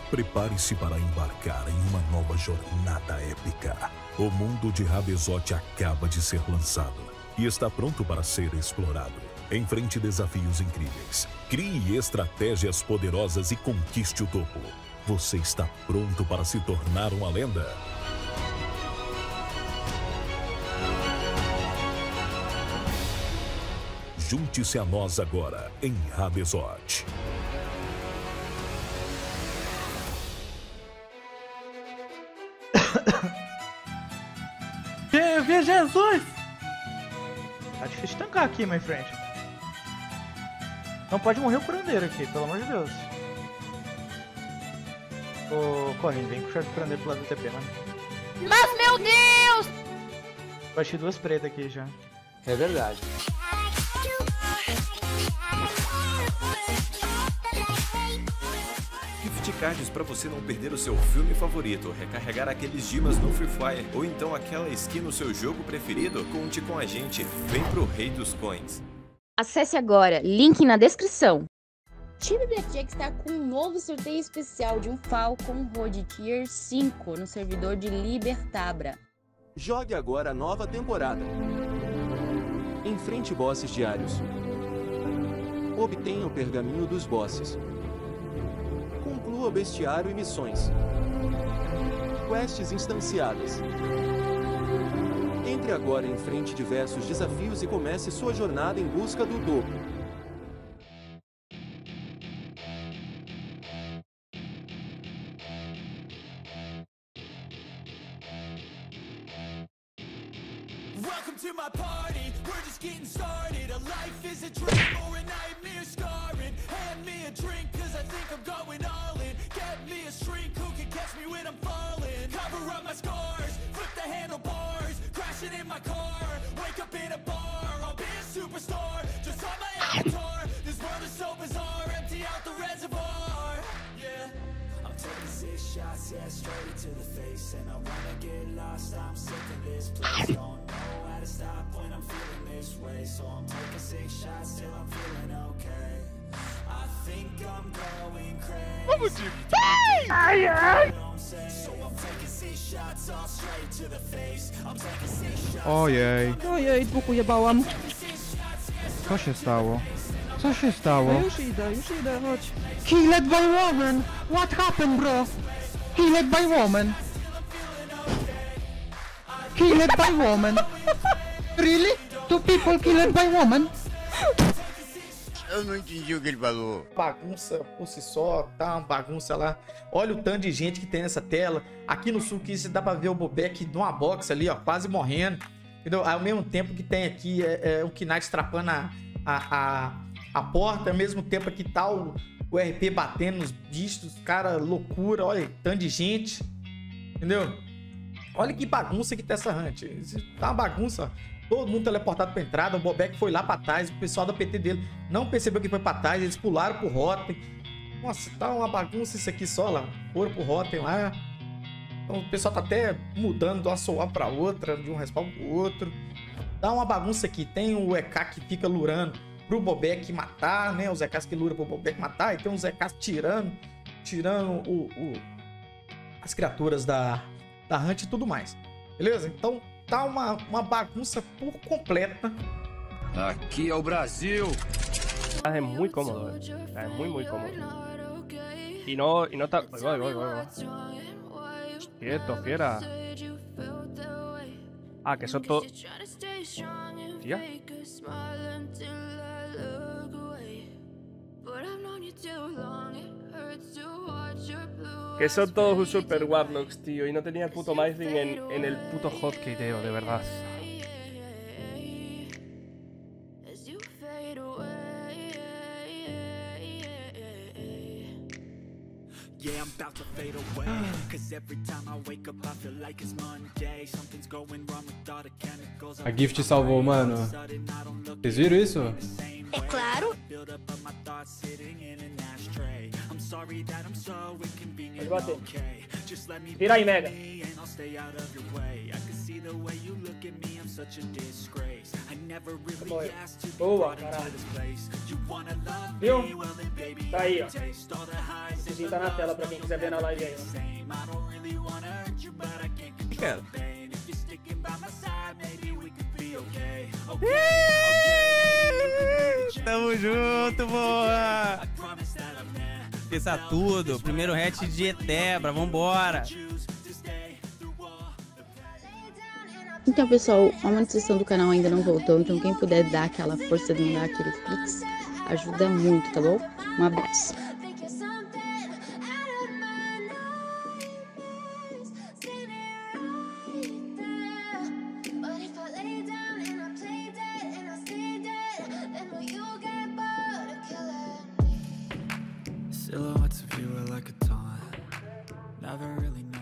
Prepare-se para embarcar em uma nova jornada épica. O mundo de Habezote acaba de ser lançado e está pronto para ser explorado. Enfrente desafios incríveis, crie estratégias poderosas e conquiste o topo. Você está pronto para se tornar uma lenda? Junte-se a nós agora em Habezote. Jesus! Tá difícil de tancar aqui, my friend. Não pode morrer o curandeiro aqui, pelo amor de Deus. Ô, Corrin, vem puxar o curandeiro pro lado do TP, mano. Mas, meu Deus! Bati duas pretas aqui já. É verdade. Gift cards para você não perder o seu filme favorito, recarregar aqueles dimas no Free Fire ou então aquela skin no seu jogo preferido? Conte com a gente, vem pro Rei dos Coins. Acesse agora, link na descrição. Time Blackjack está com um novo sorteio especial de um Falcon Road Tier 5 no servidor de Libertabra. Jogue agora a nova temporada. Enfrente bosses diários. Obtenha o pergaminho dos bosses. Conclua bestiário e missões. Quests instanciadas. Entre agora e enfrente diversos desafios e comece sua jornada em busca do topo. Welcome to my party, we're just getting started. A life is a dream or a nightmare scarring. Hand me a drink cause I think I'm going all in. Get me a shrink who can catch me when I'm falling. Cover up my scars, flip the handlebars. Crashing in my car, wake up in a bar. I'll be a superstar, just on my avatar. This world is so bizarre, empty out the reservoir. Yeah, I'm taking 6 shots, yeah, straight to the face. And I wanna get lost, I'm sick of this place. Don't know how to stop when I'm feeling this way. So I'm taking 6 shots till I'm feeling okay. I think I'm going crazy. So I'm taking 6 shots all straight to the face. I'm taking 6 shots. Ojej. Ojej, dwóch ujebałam. Co się stało? Co się stało? Już idę, chodź. Killed by woman! What happened, bro? Killed by woman! Killed by woman! Really? 2 people killed by woman? Eu não entendi o que ele falou. Bagunça por si só, tá uma bagunça lá. Olha o tanto de gente que tem nessa tela. Aqui no sul que dá pra ver o Bobek numa box ali, ó, quase morrendo. Entendeu? Ao mesmo tempo que tem aqui o Knight trapando a porta, ao mesmo tempo que tá o RP batendo nos bichos, cara, loucura, olha, tanto de gente. Entendeu? Olha que bagunça que tá essa hunt. Tá uma bagunça, ó. Todo mundo teleportado pra entrada, o Bobek foi lá pra trás, o pessoal da PT dele não percebeu que foi pra trás, eles pularam pro Rotten. Nossa, tá uma bagunça isso aqui só lá. Foram pro Rotten lá. Então o pessoal tá até mudando de uma soar pra outra, de um respawn pro outro. Dá uma bagunça aqui. Tem o EK que fica lurando pro Bobek matar, né? Os EKs que luram pro Bobek matar. E tem uns EKs tirando as criaturas da Hunt e tudo mais. Beleza? Então tá uma bagunça por completa. Aqui é o Brasil. Es muy cómodo, es muy cómodo. Y no está... Ahí va. Quieto, fiera. Ah, que son todos... Tía. Que son todos un super warlocks, tío. Y no tenía el puto Mything en el puto hotkey, tío, de verdad. Yeah, I'm about to fade away. Cause every time I wake up, I feel like it's Monday. Something's going wrong with all the chemicals. A Gift salvou, mano. Vocês viram isso? É claro. Pode bater. Vira aí, Mega. Boa, caralho. Viu? Tá aí, ó. Esse tá na tela pra quem quiser ver na live aí, ó. Cara. Tamo junto, boa! Esqueça tudo. Primeiro hatch de Etebra, vambora! Então, pessoal, a monetização do canal ainda não voltou, então quem puder dar aquela força de mandar aquele Pix, ajuda muito, tá bom? Um abraço. Silhouettes of you are like a taunt. Never really